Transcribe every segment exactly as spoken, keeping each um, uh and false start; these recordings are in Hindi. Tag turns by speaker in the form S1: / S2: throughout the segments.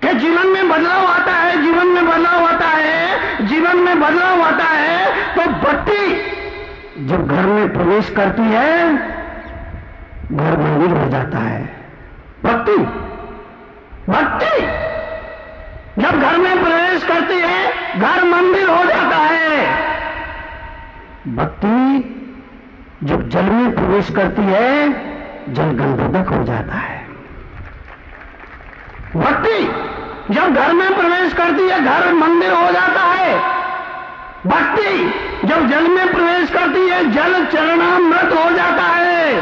S1: कि जीवन में बदलाव आता है, जीवन में बदलाव आता है, जीवन में बदलाव आता है। तो बत्ती जब घर में प्रवेश करती है, घर मंदिर हो जाता है। बत्ती बत्ती जब घर में प्रवेश करती है, घर मंदिर हो जाता है। बत्ती जब जल में प्रवेश करती है, जल गंधोदक हो जाता है। बत्ती जब घर में प्रवेश करती है, घर मंदिर हो जाता है। भक्ति जब जल में प्रवेश करती है, जल चरणामृत हो जाता है।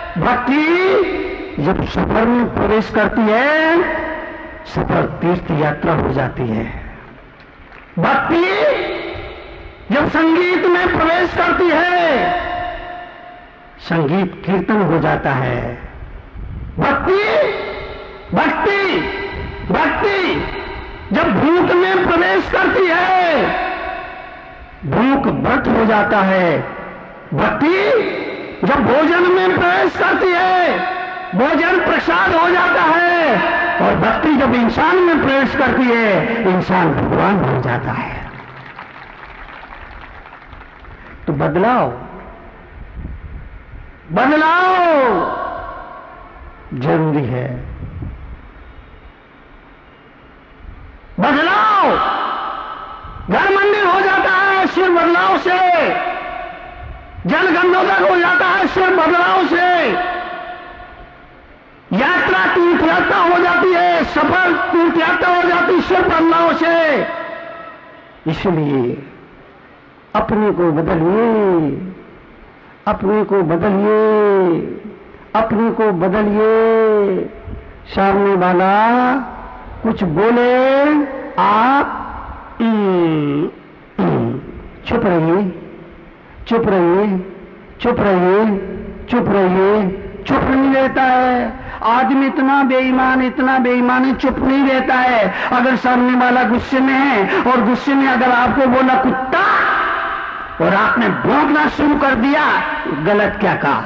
S1: भक्ति जब सफर में प्रवेश करती है, सफर तीर्थ यात्रा हो जाती है। भक्ति जब संगीत में प्रवेश करती है, संगीत कीर्तन हो जाता है। भक्ति भक्ति भक्ति जब भूख में प्रवेश करती है, भूख व्रत हो जाता है। भक्ति जब भोजन में प्रवेश करती है, भोजन प्रसाद हो जाता है। और भक्ति जब इंसान में प्रवेश करती है, इंसान भगवान हो जाता है। तो बदलाव बदलाव जरूरी है। बदलाव घर मंदिर हो जाता है सिर्फ बदलाव से, जल गंधोदक हो जाता है सिर्फ बदलाव से, यात्रा तीर्थ यात्रा हो जाती है, सफल तीर्थ यात्रा हो जाती है सिर्फ बदलाव से। इसलिए अपने को बदलिए, अपने को बदलिए, अपने को बदलिए। सामने वाला कुछ बोले, आप चुप रहिए, चुप रहिए, चुप रहिए, चुप रहिए। चुप नहीं रहता है आदमी, इतना बेईमान इतना बेईमान है, चुप नहीं रहता है। अगर सामने वाला गुस्से में है और गुस्से में अगर आपको बोला कुत्ता और आपने भौंकना शुरू कर दिया, गलत क्या कहा?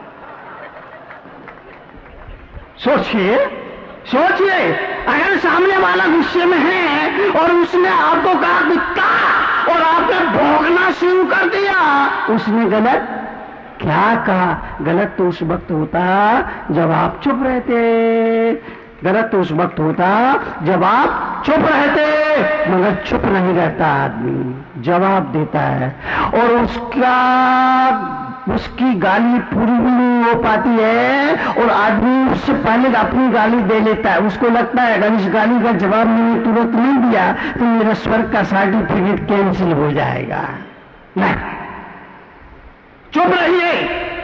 S1: सोचिए सोचिए, अगर सामने वाला गुस्से में है और उसने आपको कहा कुत्ता और आपने भौंकना शुरू कर दिया, उसने गलत क्या कहा? गलत तो उस वक्त होता जब आप चुप रहते, गलत तो उस वक्त होता जब आप चुप रहते। मगर चुप नहीं रहता आदमी, जवाब देता है। और उसका उसकी गाली पूरी भी नहीं हो पाती है और आदमी उससे पहले अपनी गाली दे लेता है। उसको लगता है अगर इस गाली का जवाब मैंने तुरंत नहीं दिया तो मेरा स्वर्ग का सर्टिफिकेट कैंसिल हो जाएगा। नहीं, चुप रहिए।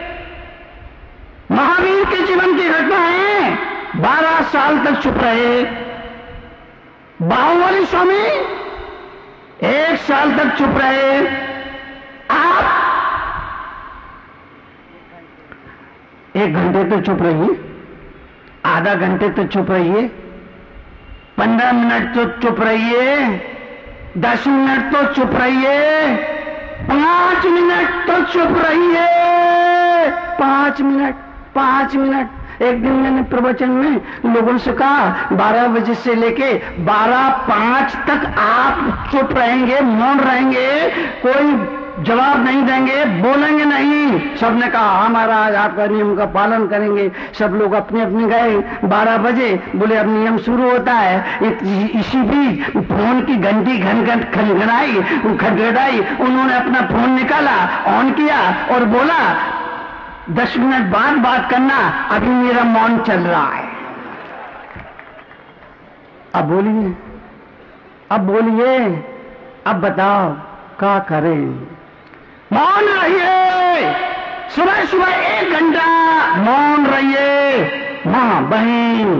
S1: महावीर के जीवन की घटना है, बारह साल तक चुप रहे। बाहुबली स्वामी एक साल तक चुप रहे। आप एक घंटे तो चुप रहिए, आधा घंटे तो चुप रहिए, पंद्रह मिनट तो चुप रहिए, दस मिनट तो चुप रहिए, पांच मिनट तो चुप रहिए। पांच मिनट पांच मिनट एक दिन मैंने प्रवचन में लोगों से कहा बारह बजे से लेके बारह पांच तक आप चुप रहेंगे, मौन रहेंगे, कोई जवाब नहीं देंगे, बोलेंगे नहीं। सबने कहा हाँ महाराज आपका नियम का पालन करेंगे। सब लोग अपने अपने गए। बारह बजे बोले अब नियम शुरू होता है। इसी बीच फोन की घंटी घन घन खनखनाई खटखटाई। उन्होंने अपना फोन निकाला, ऑन किया और बोला दस मिनट बाद बात करना, अभी मेरा मौन चल रहा है। अब बोलिए, अब बोलिए, अब बताओ क्या करें? मौन रहिए। सुबह सुबह एक घंटा मौन रहिए। मां बहन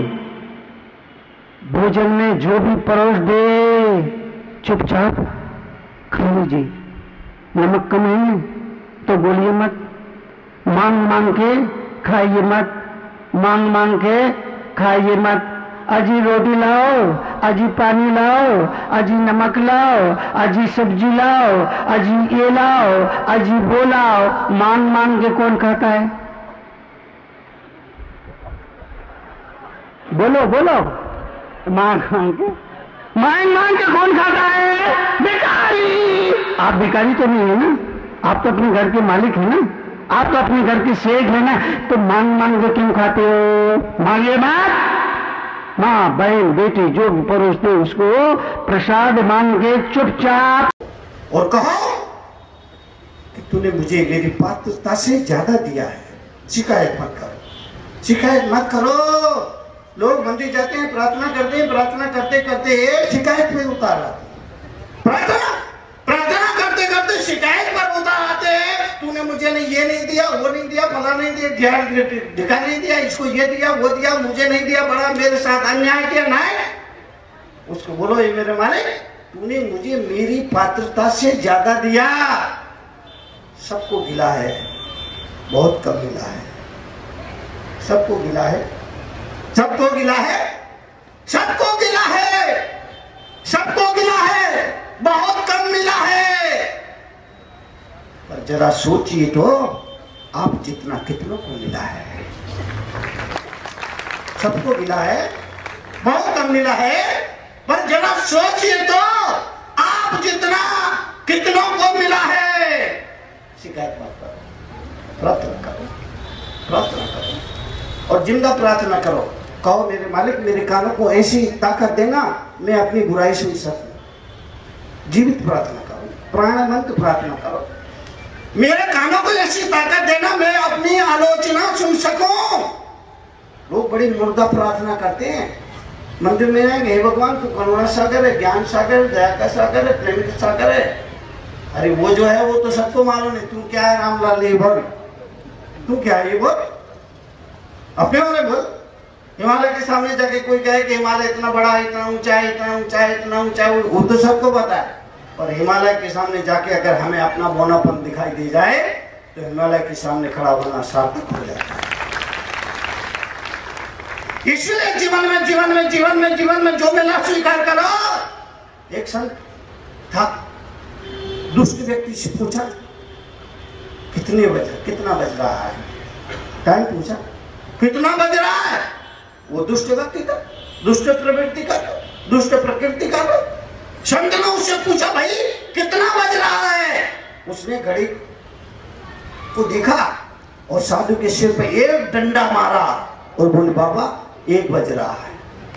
S1: भोजन में जो भी परोस दे चुपचाप खा लीजिए। नमक कम है तो बोलिए मत, मांग मांग के खाइए मत, मांग मांग के खाइए मत। अजी रोटी लाओ, अजी पानी लाओ, अजी नमक लाओ, अजी सब्जी लाओ, अजी ये लाओ, अजी वो लाओ। मांग मांग के कौन खाता है? बोलो बोलो मांग मांग के मांग मांग के कौन खाता है? भिखारी। आप भिखारी तो नहीं है ना, आप तो अपने घर के मालिक है ना, आप तो अपने घर की सेठ है ना, तो मांग मांग के क्यों खाते हो? मांगे मत। माँ बहन बेटी जो भी परोसते उसको प्रसाद मांग के चुपचाप।
S2: और कहो कि तूने मुझे मेरी पात्रता से ज्यादा दिया है। शिकायत मत करो, शिकायत मत करो। लोग मंदिर जाते हैं, प्रार्थना करते हैं, प्रार्थना करते करते शिकायत में उतार आते हैं। प्रार्थना प्रार्थना करते करते शिकायत पर उतार आते हैं। तूने मुझे नहीं ये नहीं दिया, वो नहीं दिया, फला नहीं दिया, ढिका नहीं दिया, इसको ये दिया, वो दिया, मुझे नहीं दिया, बड़ा मेरे साथ अन्याय किया। नहीं, उसको बोलो ये मेरे मालिक, तूने मुझे मेरी पात्रता से ज्यादा दिया। सबको गिला है, बहुत कम गिला है। सबको गिला है, सबको गिला है, सबको गिला है, सबको गिला है, बहुत कम मिला है। पर जरा सोचिए तो, आप जितना कितनों को मिला है। सबको मिला है, बहुत कम मिला है, पर जरा सोचिए तो, आप जितना कितनों को मिला है। शिकायत मत करो, प्रार्थना करो, प्रार्थना करो और जिंदा प्रार्थना करो। कहो मेरे मालिक मेरे कानों को ऐसी ताकत देना मैं अपनी बुराई सुन सकूं। जीवित प्रार्थना करो, प्राणवंत प्रार्थना करो। मेरे कानों को ऐसी ताकत देना मैं अपनी आलोचना सुन सकूं। लोग बड़ी मुर्दा प्रार्थना करते हैं, मंदिर में आएंगे, हे भगवान तू करुणा सागर है, ज्ञान सागर, दया का सागर है, प्रेम का सागर है। अरे वो जो है वो तो सबको मालूम है। तू क्या है रामलाल ये बोल, तू क्या है ये बोल, अपने वाले बोल। हिमालय के सामने जाके कोई कहे कि हिमालय इतना बड़ा है, इतना ऊंचा है, इतना ऊंचा है, इतना ऊंचा है, वो तो सबको पता है। और हिमालय के सामने जाके अगर हमें अपना बौनापन दिखाई दे जाए तो हिमालय के सामने खड़ा होना सार्थक हो जाता है। इसलिए जीवन में जीवन में जीवन में जीवन में जो मिला स्वीकार करो। एक संत था, दूसरे व्यक्ति से पूछा कितने बज कितना बज रहा है, टाइम पूछा कितना बज रहा है। वो दुष्ट व्यक्ति का, दुष्ट प्रवृत्ति का, दुष्ट प्रकृति का संत ने उससे पूछा भाई कितना बज रहा है। उसने घड़ी को देखा और साधु के सिर पे एक डंडा मारा और बोले बाबा एक बज रहा है।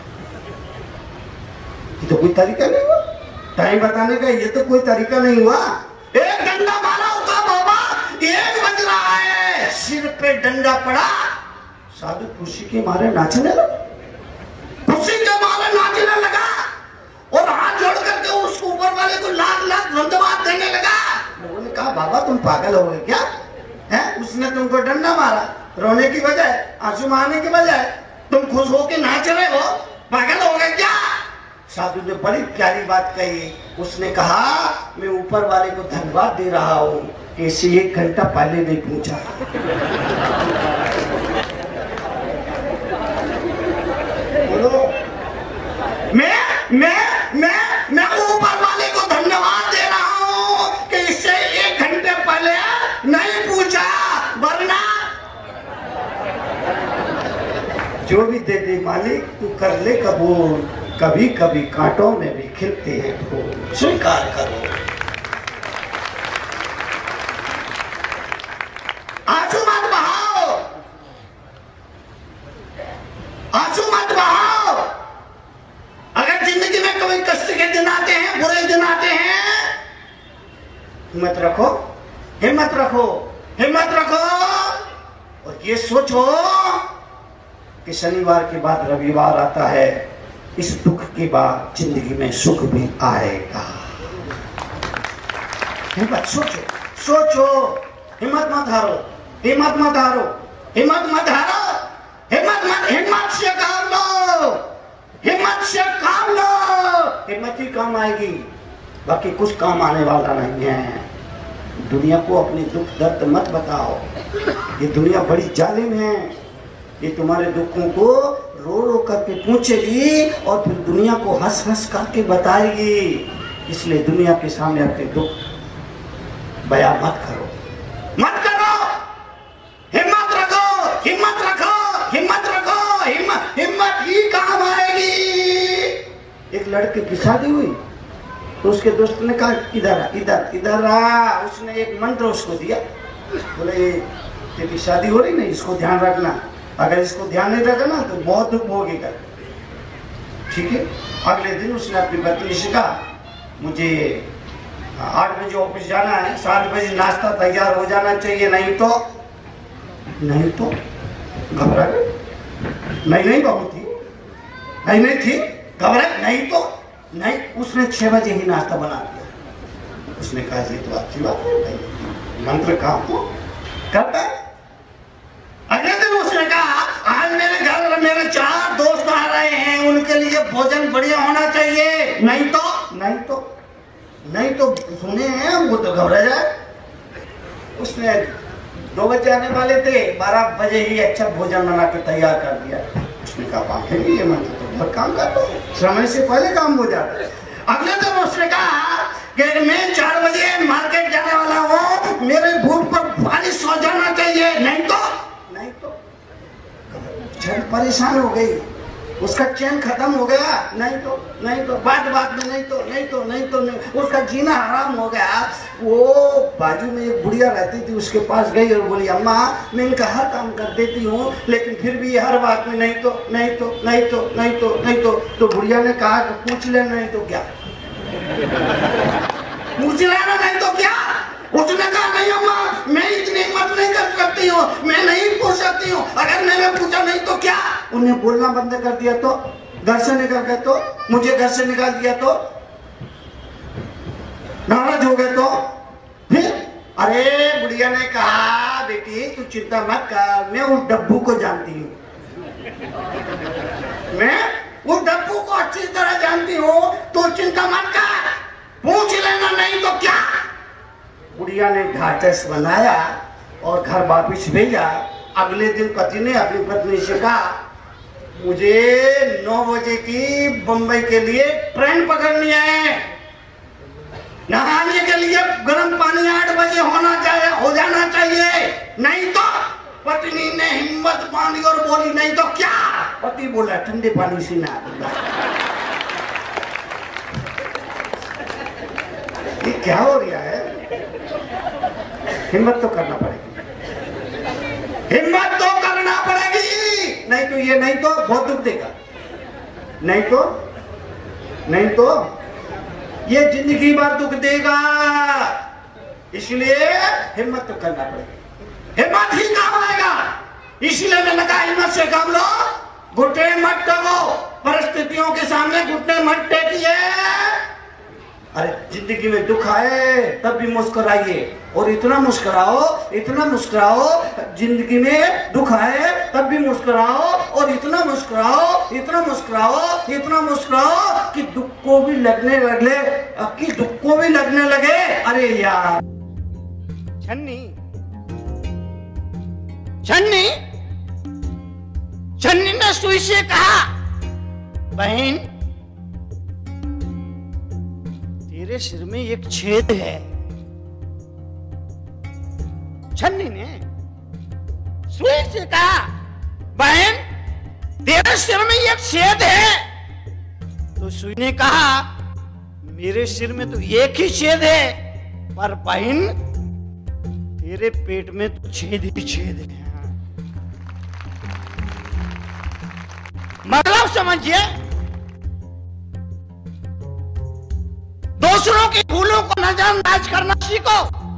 S2: ये तो कोई तरीका नहीं हुआ टाइम बताने का, ये तो कोई तरीका नहीं हुआ। एक डंडा मारा होगा बाबा एक बज रहा है, सिर पे डंडा पड़ा। साधु खुशी के मारे नाचने लगा, खुशी के मारे नाचने लगा और हाथ जोड़ करके उसको ऊपर वाले को लाख लाख धन्यवाद देने लगा। लोगों ने कहा बाबा तुम पागल हो गए क्या है? उसने तुमको डंडा मारा, रोने की बजाय, आंसू मारने की बजाय तुम खुश होके नाच रहे हो, पागल हो गए क्या? साधु ने बड़ी प्यारी बात कही। उसने कहा मैं ऊपर वाले को धन्यवाद दे रहा हूँ कि इसे एक घंटा पहले नहीं पूछा। बोलो मैं मैं मैं मैं ऊपर वाले को धन्यवाद दे रहा हूँ कि इससे एक घंटे पहले नहीं पूछा, वरना जो भी दे दे मालिक तू कर ले कबूल। कभी कभी कांटों में भी खिलते हैं फूल, स्वीकार करो। आंसू मत बहाओ, आंसू मत बहाओ। अगर जिंदगी में कभी कष्ट के दिन आते हैं, बुरे दिन आते हैं, हिम्मत रखो, हिम्मत रखो, हिम्मत रखो और ये सोचो कि शनिवार के बाद रविवार आता है। इस दुख के बाद जिंदगी में सुख भी आएगा। हिम्मत सोचो, सोचो, हिम्मत मत हारो, हिम्मत मत हारो, हिम्मत मत हारो, हिम्मत मत हिम्मत से काम लो, हिम्मत से काम लो। हिम्मत ही काम आएगी, बाकी कुछ काम आने वाला नहीं है। दुनिया को अपनी दुख दर्द मत बताओ, ये दुनिया बड़ी जालिम है। ये तुम्हारे दुखों को रो रो करके पूछेगी और फिर दुनिया को हंस हंस करके बताएगी। इसलिए दुनिया के सामने अपने दुख बयां मत करो, मत करो। हिम्मत रखो, हिम्मत रखो, हिम्मत रखो, हिम्मत हिम्मत ही काम आएगी। एक लड़के की शादी हुई तो उसके दोस्त ने कहा इधर आ इधर इधर आ। उसने एक मंत्र उसको दिया, बोले तेरी शादी हो रही ना, इसको ध्यान रखना, अगर इसको ध्यान नहीं रखना तो बहुत दुख भोगेगा। ठीक है। अगले दिन उसने अपनी पत्नी से कहा मुझे आठ बजे ऑफिस जाना है, सात बजे नाश्ता तैयार हो जाना चाहिए, नहीं तो नहीं तो घबरा गई। नहीं नहीं बहू थी, नहीं नहीं थी, घबरा नहीं तो नहीं। उसने छह बजे ही नाश्ता बना दिया। उसने कहा ये तो अच्छी बात है भाई, मंत्र काम तो करता है। अगले दिन उसने कहा आज मेरे घर मेरे चार दोस्त आ रहे हैं, उनके लिए भोजन बढ़िया होना चाहिए, नहीं तो नहीं तो नहीं तो सुने हैं वो तो घबरा जाए। उसने दो बजे आने वाले थे, बारह बजे ही अच्छा भोजन बना के तैयार कर दिया। उसने कहा बात है ये मंत्र तो बहुत काम करता है, समय से पहले काम हो जाता है। अगले दिन उसने कहा कि मैं चार बजे मार्केट जाने वाला हूँ, मेरे बूट पर बारिश हो जाना चाहिए, नहीं तो नहीं तो चैन परेशान हो गई, उसका चैन खत्म हो गया, नहीं तो नहीं तो बात बात में नहीं तो नहीं तो नहीं तो नहीं, उसका जीना हराम हो गया। वो बाजू में एक बुढ़िया रहती थी, उसके पास गई और बोली अम्मा मैं इनका हर काम कर देती हूँ लेकिन फिर भी हर बात में नहीं तो नहीं तो नहीं तो नहीं तो नहीं तो तो बुढ़िया ने कहा कि पूछ ले नहीं तो क्या, पूछ लेना नहीं तो क्या। उसने कहा नहीं अम्मा मैं इतनी हिम्मत नहीं कर सकती हूँ, मैं नहीं पूछ सकती हूँ, अगर मैंने पूछा नहीं तो क्या। उन्हें बोलना बंद कर दिया तो, घर से निकल गए तो, मुझे घर से निकाल दिया तो, नाराज हो गए तो फिर। अरे बुढ़िया ने कहा बेटी तू चिंता मत कर, मैं उस डब्बू को जानती हूँ, मैं उस डब्बू को अच्छी तरह जानती हूँ, तो चिंता मत कर, पूछ लेना नहीं तो क्या। बुढ़िया ने ढाढ़स बनाया और घर वापिस भेजा। अगले दिन पति ने अपनी पत्नी से कहा मुझे नौ बजे की बंबई के लिए ट्रेन पकड़नी है, नहाने के लिए गर्म पानी आठ बजे होना चाहिए हो जाना चाहिए, नहीं तो। पत्नी ने हिम्मत बांधी और बोली नहीं तो क्या। पति बोला ठंडे पानी से ना। ये क्या हो रहा है, हिम्मत तो करना पड़ेगी, हिम्मत तो करना पड़ेगी, नहीं तो ये नहीं तो बहुत दुख देगा, नहीं तो नहीं तो ये जिंदगी भर दुख देगा, इसलिए हिम्मत तो करना पड़ेगी, हिम्मत ही काम आएगा। इसलिए मैंने कहा हिम्मत से काम लो, घुटने मत टेको, परिस्थितियों के सामने घुटने मत टेकिए। अरे जिंदगी में दुख आए तब भी मुस्कुराइए, और इतना मुस्कुराओ इतना मुस्कुराओ, जिंदगी में दुख आए तब भी मुस्कुराओ, और इतना मुस्कुराओ इतना मुस्कुराओ इतना मुस्कुराओ कि दुख को भी लगने लगे कि दुख को भी लगने लगे। अरे यार छन्नी छन्नी छन्नी ने सुई से कहा बहन तेरे सिर में एक छेद है। छन्नी ने सुई से कहा बहन तेरे सिर में एक छेद है। तो सुई ने कहा मेरे सिर में तो एक ही छेद है, पर बहन तेरे पेट में तो छेद ही छेद है। मतलब समझिए, दूसरों की भूलों को नजरअंदाज करना सीखो।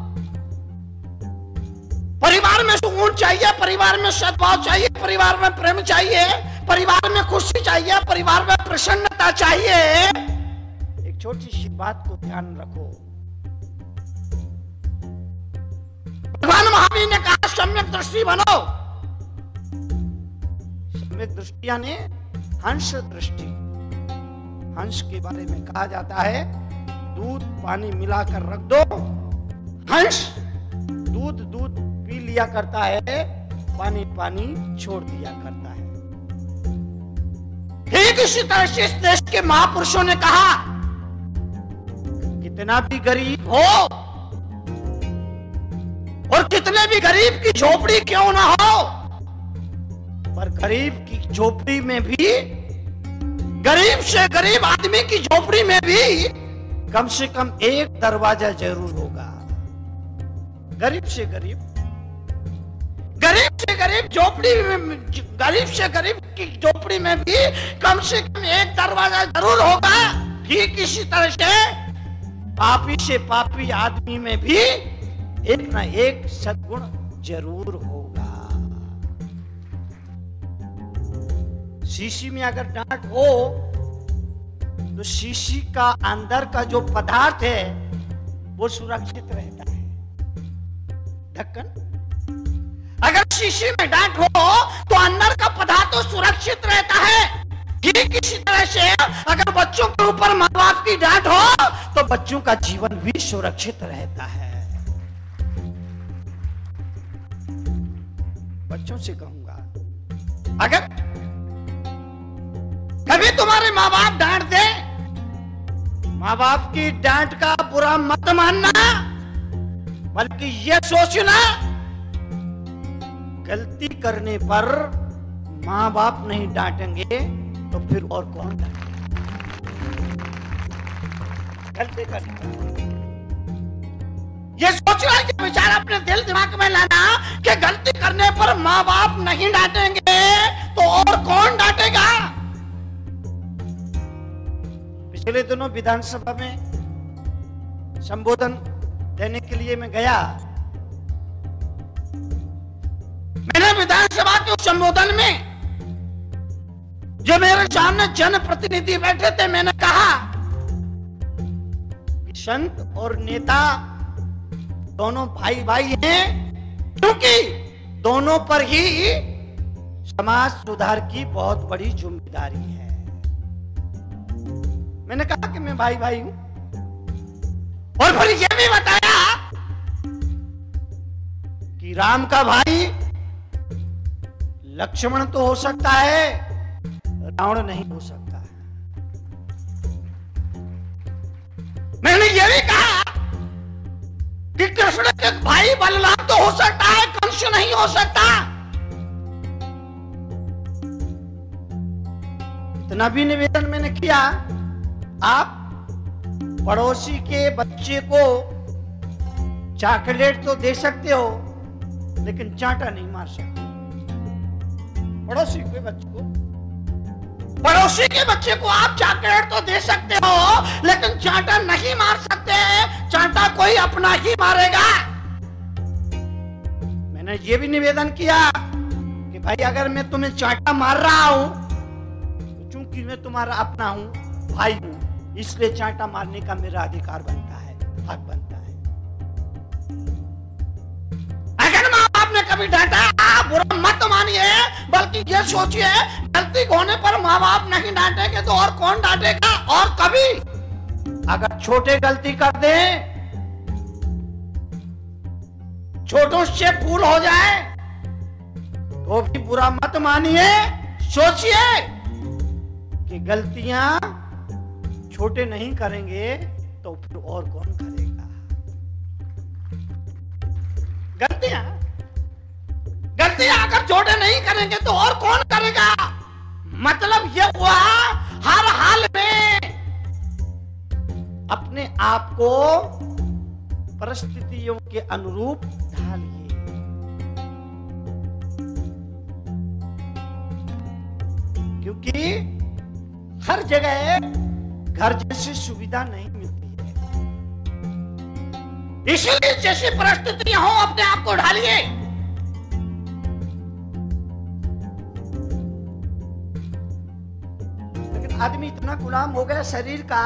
S2: परिवार में सुकून चाहिए, परिवार में सद्भाव चाहिए, परिवार में प्रेम चाहिए, परिवार में खुशी चाहिए, परिवार में प्रसन्नता चाहिए। एक छोटी सी बात को ध्यान रखो। भगवान महावीर ने कहा सम्यक दृष्टि बनो। सम्यक दृष्टि यानी हंस दृष्टि। हंस के बारे में कहा जाता है दूध पानी मिलाकर रख दो, हंस दूध दूध पी लिया करता है, पानी पानी छोड़ दिया करता है। ठीक इसी तरह से इस देश के महापुरुषों ने कहा कितना भी गरीब हो और कितने भी गरीब की झोपड़ी क्यों ना हो, पर गरीब की झोपड़ी में भी गरीब से गरीब आदमी की झोपड़ी में भी कम से कम एक दरवाजा जरूर होगा। गरीब से गरीब गरीब से गरीब झोपड़ी में गरीब से गरीब की झोपड़ी में भी कम से कम एक दरवाजा जरूर होगा। ठीक इसी तरह से पापी से पापी आदमी में भी एक ना एक सद्गुण जरूर होगा। शीशी में अगर डांट हो तो शीशी का अंदर का जो पदार्थ है वो सुरक्षित रहता है। ढक्कन, अगर शीशी में डांट हो तो अंदर का पदार्थ तो सुरक्षित रहता है। ठीक इसी तरह से अगर बच्चों के ऊपर माँ बाप की डांट हो तो बच्चों का जीवन भी सुरक्षित रहता है। बच्चों से कहूंगा, अगर कभी तुम्हारे माँ बाप डांट दे, माँ बाप की डांट का बुरा मत मानना, बल्कि यह सोचना गलती करने पर माँ बाप नहीं डांटेंगे तो फिर और कौन डांटेगा। गलती करने पर यह सोचना कि विचार अपने दिल दिमाग में लाना कि गलती करने पर माँ बाप नहीं डांटेंगे तो और कौन डांटेगा। पिछले दिनों विधानसभा में संबोधन देने के लिए मैं गया। मैंने विधानसभा के उस संबोधन में जो मेरे सामने जनप्रतिनिधि बैठे थे, मैंने कहा कि संत और नेता दोनों भाई भाई हैं, क्योंकि दोनों पर ही समाज सुधार की बहुत बड़ी जिम्मेदारी है। मैंने कहा कि मैं भाई भाई हूं और फिर यह भी बताया कि राम का भाई लक्ष्मण तो हो सकता है, रावण नहीं हो सकता है। मैंने यह भी कहा कि कृष्ण के भाई बलराम तो हो सकता है, कंस नहीं हो सकता। इतना भी निवेदन मैंने किया, आप पड़ोसी के बच्चे को चॉकलेट तो दे सकते हो लेकिन चांटा नहीं मार सकते। पड़ोसी के बच्चे को पड़ोसी के बच्चे को आप चॉकलेट तो दे सकते हो लेकिन चांटा नहीं मार सकते। चांटा कोई अपना ही मारेगा। मैंने ये भी निवेदन किया कि भाई अगर मैं तुम्हें चांटा मार रहा हूं तो चूंकि मैं तुम्हारा अपना हूं, भाई हूं, इसलिए चांटा मारने का मेरा अधिकार बनता है, हक बनता है। अगर माँ बाप ने कभी डांटा, आप बुरा मत मानिए, बल्कि ये सोचिए गलती होने पर माँ बाप नहीं डांटेंगे तो और कौन डांटेगा। और कभी अगर छोटे गलती कर दे, छोटों से भूल हो जाए तो भी बुरा मत मानिए। सोचिए कि गलतियां छोटे नहीं करेंगे तो फिर और कौन करेगा। गलतियां गलतियां अगर छोटे नहीं करेंगे तो और कौन करेगा। मतलब यह हुआ हर हाल में अपने आप को परिस्थितियों के अनुरूप ढालिए। क्योंकि हर जगह घर जैसी सुविधा नहीं मिलती है, इसलिए जैसी परिस्थितियां हो अपने आप को ढालिए। लेकिन आदमी इतना गुलाम हो गया शरीर का,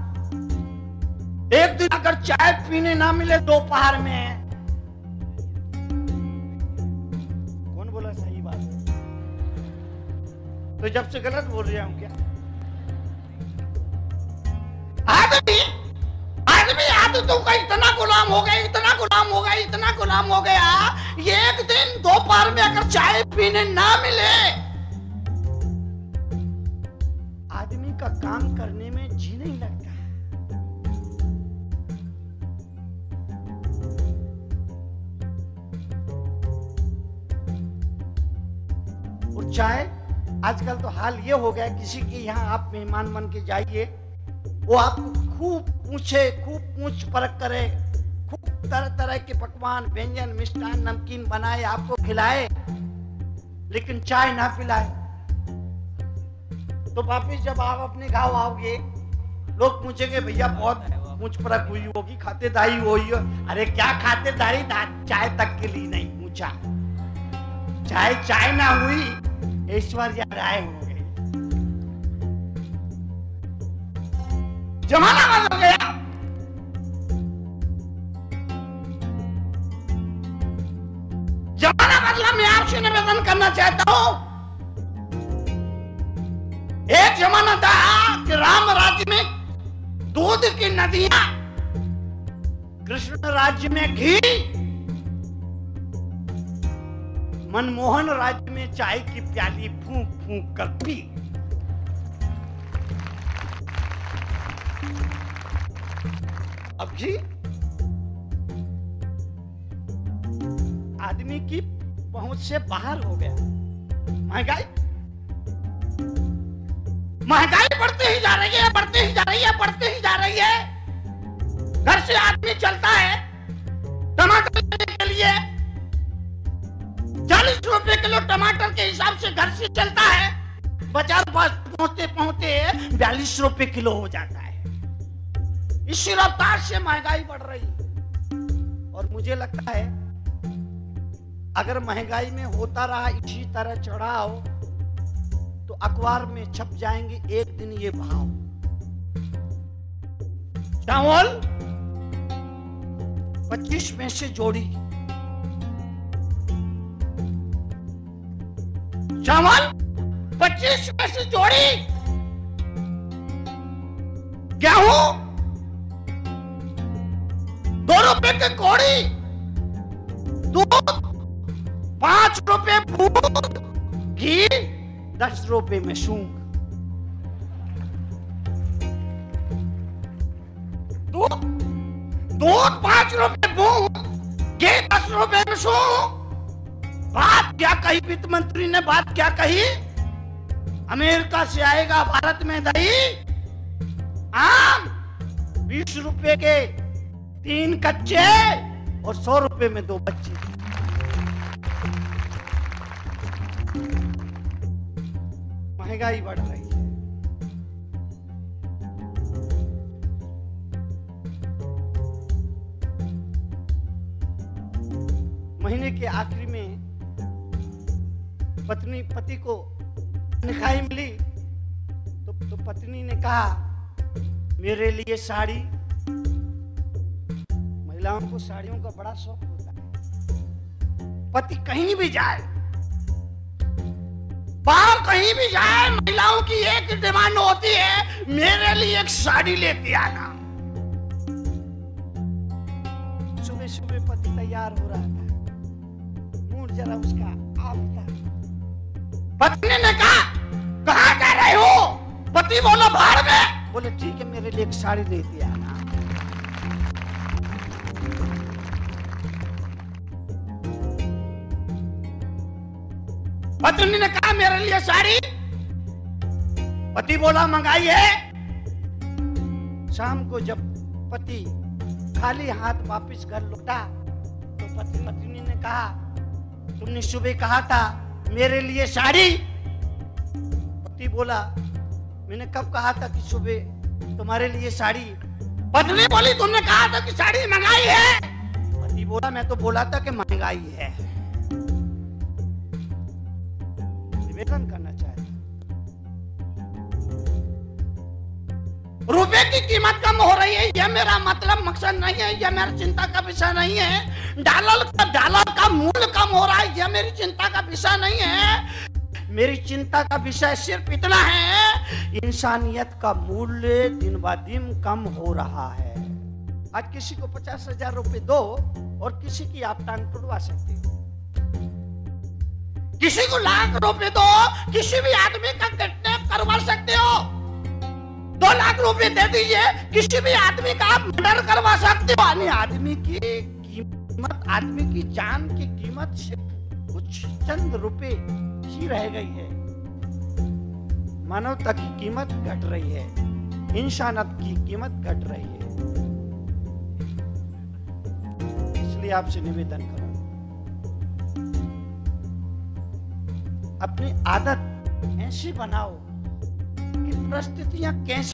S2: एक दिन अगर चाय पीने ना मिले दोपहर में, कौन बोला सही बात है? तो जब से गलत बोल रहा हूं क्या? आदमी आदमी आदतों का इतना गुलाम हो गया, इतना गुलाम हो गया, इतना गुलाम हो गया, ये एक दिन दोपहर में अगर चाय पीने ना मिले, आदमी का काम करने में जी नहीं लगता है। और चाय आजकल तो हाल ये हो गया, किसी के यहाँ आप मेहमान बन के जाइए, वो आपको खूब पूछे, खूब पूछ परख करे, खूब तरह तरह के पकवान, व्यंजन, मिष्ठान, नमकीन बनाए, आपको खिलाए, लेकिन चाय ना पिलाए। तो वापिस जब आप अपने गांव आओगे, लोग पूछेंगे भैया बहुत पूछ परख हुई होगी, खातेदारी हुई हो। अरे क्या खातेदारी, चाय तक के लिए नहीं पूछा। चाय चाय ना हुई, ऐश्वर्या राय हो गई। जमाना बदल गया। जमाना बदला। मैं आपसे निवेदन करना चाहता हूं, एक जमाना था कि राम राज्य में दूध की नदियां, कृष्ण राज्य में घी, मनमोहन राज्य में चाय की प्याली फूंक फूंक कर पी। अब जी आदमी की पहुंच से बाहर हो गया। महंगाई महंगाई बढ़ती ही जा रही है, बढ़ती ही जा रही है, बढ़ती ही जा रही है। घर से आदमी चलता है टमाटर लेने के लिए, चालीस रुपए किलो टमाटर के हिसाब से घर से चलता है, बाजार पास पहुंचते पहुंचते बयालीस रुपए किलो हो जाता है। इसी रफ्तार से महंगाई बढ़ रही है। और मुझे लगता है अगर महंगाई में होता रहा इसी तरह चढ़ाव, तो अखबार में छप जाएंगे एक दिन ये भाव। चावल पच्चीस में से जोड़ी, चावल पच्चीस में से जोड़ी, गेहूं दो रुपए के कौड़ी, दूध पांच रुपए बूंद, घी दस रुपए में सूंघ। दूध दूध पांच रुपए बूंद, घी दस रुपए में सूंघ। बात क्या कही वित्त मंत्री ने, बात क्या कही? अमेरिका से आएगा भारत में दही, आम बीस रुपए के तीन कच्चे और सौ रुपए में दो बच्चे। महंगाई बढ़ रही है। महीने के आखिरी में पत्नी पति को तनख्वाह मिली तो, तो पत्नी ने कहा मेरे लिए साड़ी। महिलाओं को साड़ियों का बड़ा शौक होता है। पति कहीं भी जाए, बाहर कहीं भी जाए, महिलाओं की एक डिमांड होती है मेरे लिए एक साड़ी लेके आना। सुबह सुबह पति तैयार हो रहा था, मूड जरा उसका ऑफ था। पत्नी ने कहा कहां जा रहे हो? पति बोला बाहर में। बोले ठीक है मेरे लिए एक साड़ी लेके आना। पत्नी ने कहा मेरे लिए साड़ी। पति बोला मंगाई है। शाम को जब पति खाली हाथ वापस घर लौटा तो पति पत्नी ने कहा तुमने सुबह कहा था मेरे लिए साड़ी। पति बोला मैंने कब कहा था कि सुबह तुम्हारे लिए साड़ी? पत्नी बोली तुमने कहा था कि साड़ी मंगाई है। पति बोला मैं तो बोला था कि महंगाई है। निवेदन करना चाहता रुपए की कीमत कम हो रही है, यह मेरा मतलब मकसद नहीं है, यह मेरी चिंता का विषय नहीं है। डॉलर का डॉलर का मूल्य कम हो रहा है, यह मेरी चिंता का विषय नहीं है। मेरी चिंता का विषय सिर्फ इतना है इंसानियत का मूल्य दिन ब दिन कम हो रहा है। आज किसी को पचास हजार रुपए दो और किसी की आप टांग तुड़वा सकते हो। किसी को लाख रुपए दो, किसी भी आदमी का किडनैप करवा सकते हो। दो लाख रुपए दे दीजिए, किसी भी आदमी का आप मर्डर करवा सकते हो। यानी आदमी की कीमत, आदमी की जान की कीमत सिर्फ कुछ चंद रुपए ही रह गई है।
S3: मानवता की कीमत घट रही है, इंसानियत की कीमत घट रही है। इसलिए आपसे निवेदन करूं, अपनी आदत ऐसी बनाओ कि परिस्थितियां कैसी